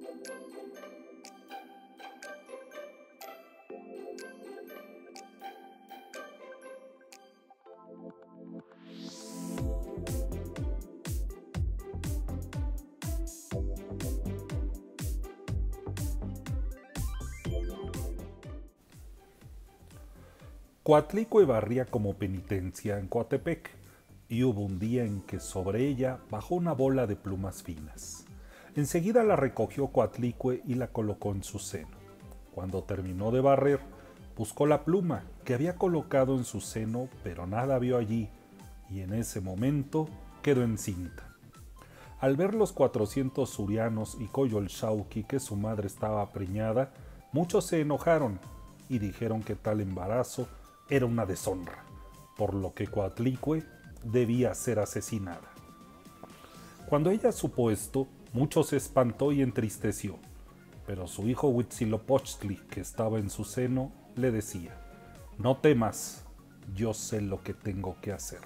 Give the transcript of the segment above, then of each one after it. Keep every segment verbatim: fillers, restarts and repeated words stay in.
Coatlicue barría como penitencia en Coatepec, y hubo un día en que sobre ella bajó una bola de plumas finas. Enseguida la recogió Coatlicue y la colocó en su seno. Cuando terminó de barrer, buscó la pluma que había colocado en su seno, pero nada vio allí, y en ese momento quedó encinta. Al ver los cuatrocientos surianos y Coyolxauhqui que su madre estaba preñada, muchos se enojaron y dijeron que tal embarazo era una deshonra, por lo que Coatlicue debía ser asesinada. Cuando ella supo esto, mucho se espantó y entristeció, pero su hijo Huitzilopochtli, que estaba en su seno, le decía: «No temas, yo sé lo que tengo que hacer».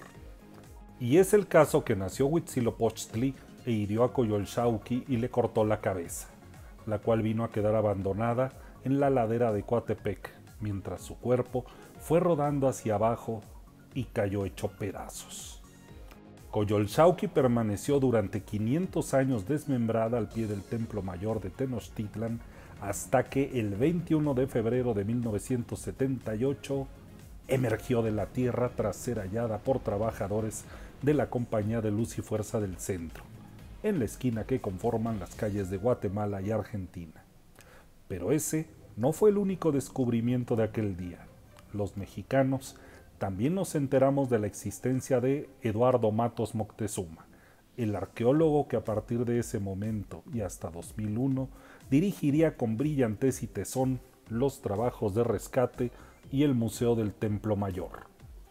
Y es el caso que nació Huitzilopochtli e hirió a Coyolxauhqui y le cortó la cabeza, la cual vino a quedar abandonada en la ladera de Coatepec, mientras su cuerpo fue rodando hacia abajo y cayó hecho pedazos. Coyolxauhqui permaneció durante quinientos años desmembrada al pie del Templo Mayor de Tenochtitlan hasta que el veintiuno de febrero de mil novecientos setenta y ocho emergió de la tierra tras ser hallada por trabajadores de la Compañía de Luz y Fuerza del Centro, en la esquina que conforman las calles de Guatemala y Argentina. Pero ese no fue el único descubrimiento de aquel día. Los mexicanos también nos enteramos de la existencia de Eduardo Matos Moctezuma, el arqueólogo que a partir de ese momento y hasta dos mil uno dirigiría con brillantez y tesón los trabajos de rescate y el Museo del Templo Mayor.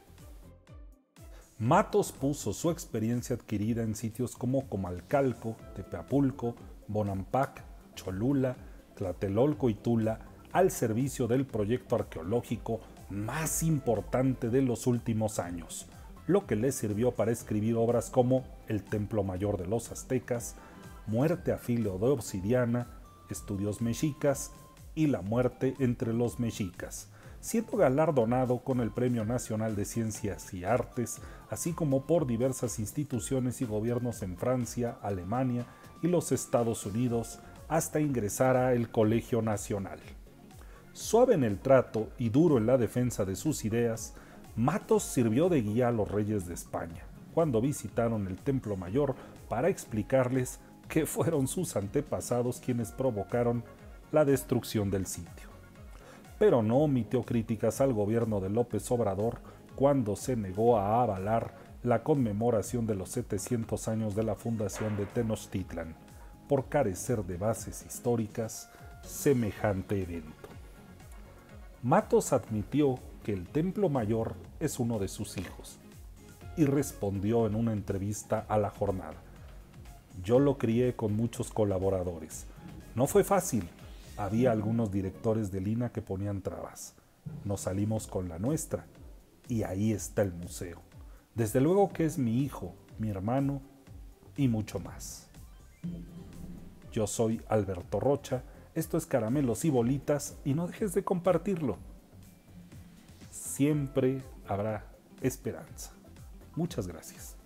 Matos puso su experiencia adquirida en sitios como Comalcalco, Tepeapulco, Bonampak, Cholula, Tlatelolco y Tula al servicio del proyecto arqueológico más importante de los últimos años, lo que le sirvió para escribir obras como El Templo Mayor de los Aztecas, Muerte a filo de obsidiana, Estudios mexicas y La muerte entre los mexicas, siendo galardonado con el Premio Nacional de Ciencias y Artes, así como por diversas instituciones y gobiernos en Francia, Alemania y los Estados Unidos, hasta ingresar a el Colegio Nacional. Suave en el trato y duro en la defensa de sus ideas, Matos sirvió de guía a los reyes de España, cuando visitaron el Templo Mayor para explicarles que fueron sus antepasados quienes provocaron la destrucción del sitio. Pero no omitió críticas al gobierno de López Obrador cuando se negó a avalar la conmemoración de los setecientos años de la fundación de Tenochtitlan, por carecer de bases históricas semejante evento. Matos admitió que el Templo Mayor es uno de sus hijos y respondió en una entrevista a La Jornada: «Yo lo crié con muchos colaboradores. No fue fácil. Había algunos directores del I N A que ponían trabas. Nos salimos con la nuestra y ahí está el museo. Desde luego que es mi hijo, mi hermano y mucho más». Yo soy Alberto Rocha, esto es Caramelos y Bolitas y no dejes de compartirlo. Siempre habrá esperanza. Muchas gracias.